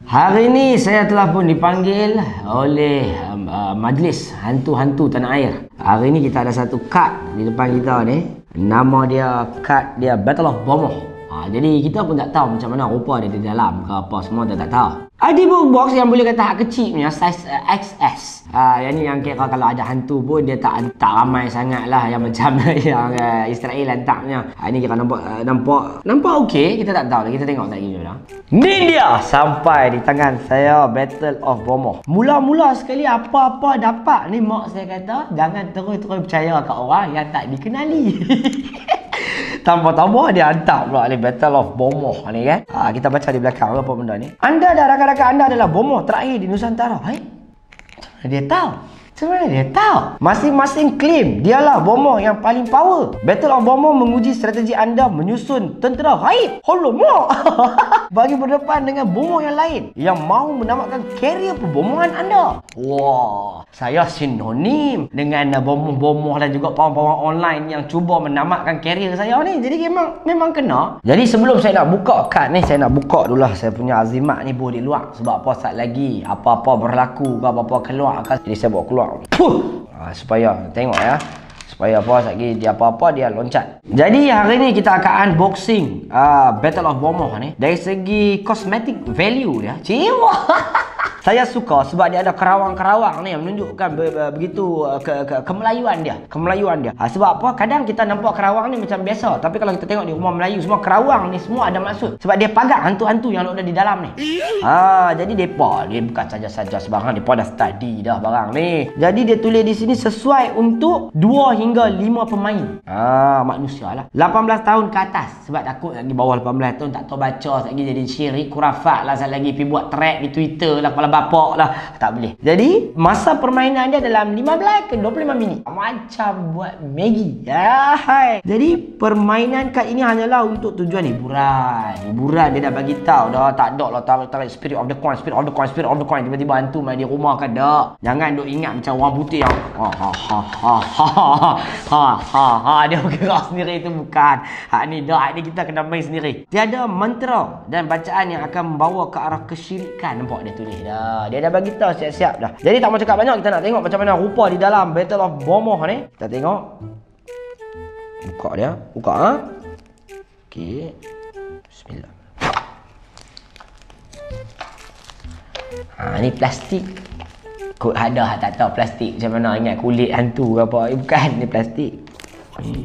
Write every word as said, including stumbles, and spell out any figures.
Hari ini saya telah pun dipanggil oleh um, uh, Majlis Hantu-Hantu Tanah Air. Hari ini kita ada satu kad di depan kita ni. Nama dia, kad dia Battle of Bomoh. Ha, jadi kita pun tak tahu macam mana rupa dia di dalam ke apa, semua kita tak tahu. Ada box yang boleh kata hak kecil punya, size uh, X S. Ha, yang ni yang kira kalau ada hantu pun dia tak tak ramai sangat lah yang macam yang uh, Israel hantarnya. Ha, ini kita nampak uh, nampak nampak okey, kita tak tahu lah, kita tengok lagi dulu lah. Ni dia sampai di tangan saya, Battle of Bomoh. Mula-mula sekali apa-apa dapat ni, mak saya kata jangan terus-terus percaya kat orang yang tak dikenali. Tambah-tambah dia hantar pula ni Battle of Bomoh ni kan. Ha, kita baca di belakang apa benda ni. Anda dan rakan-rakan anda adalah Bomoh terakhir di Nusantara. Hai. Macam mana dia tahu? Macam mana dia tahu? Masing-masing klaim dialah Bomoh yang paling power. Battle of Bomoh menguji strategi anda menyusun tentera gaib. Holomo. Bagi berdepan dengan Bomoh yang lain yang mahu menamatkan karier perbomohan anda. Wah, saya sinonim dengan Bomoh-Bomoh dan juga pawang-pawang online yang cuba menamatkan karier saya ni. Jadi memang memang kena. Jadi sebelum saya nak buka kad ni, saya nak buka dulu lah saya punya azimat ni buat di luar. Sebab apa saat lagi apa-apa berlaku ke apa-apa keluar ke. Jadi saya bawa keluar. Puh. Ha, supaya tengok ya. Supaya apa lagi dia apa-apa dia loncat. Jadi hari ni kita akan unboxing uh, Battle of Bomoh ni. Dari segi cosmetic value dia. Ciwa. Saya suka sebab dia ada kerawang-kerawang ni yang menunjukkan be be begitu uh, ke ke kemelayuan dia, kemelayuan dia. Ha, sebab apa? Kadang kita nampak kerawang ni macam biasa, tapi kalau kita tengok di rumah Melayu semua kerawang ni semua ada maksud. Sebab dia pagar hantu-hantu yang ada di dalam ni. Ha, jadi depa dia bukan saja-saja sebarang, depa dah study dah barang ni. Jadi dia tulis di sini sesuai untuk dua hingga lima pemain. Ha, manusia lah. lapan belas tahun ke atas. Sebab takut lagi bawah lapan belas tahun tak tahu baca, lagi jadi syirik kurafat lah, lagi pergi buat track di Twitter lah, kepala bapak lah, tak boleh. Jadi masa permainan dia dalam lima belas ke dua puluh lima minit, macam buat Maggi ya. Hai. Jadi permainan kad ini hanyalah untuk tujuan hiburan. Hiburan dia dah bagi tahu dah, tak ada lah tarik spirit of the coin, spirit of the coin, spirit of the coin, tiba-tiba hantu main di rumah kan dak. Jangan duk ingat macam orang putih yang ha ha ha ha ha ha ha ha dia bergerak sendiri, itu bukan. Hak ni dak, ni kita kena main sendiri. Tiada mantra dan bacaan yang akan membawa ke arah kesyirikan. Nampak dia tulis dah. Dia dah bagi tahu siap-siap dah. Jadi tak mau cakap banyak, kita nak tengok macam mana rupa di dalam Battle of Bomoh ni. Kita tengok. Buka dia, buka ha. Okey. Bismillah. Ha, ni plastik. Kod ada tak tahu plastik macam mana, ingat kulit hantu ke apa. Eh, bukan, ni plastik. Hmm.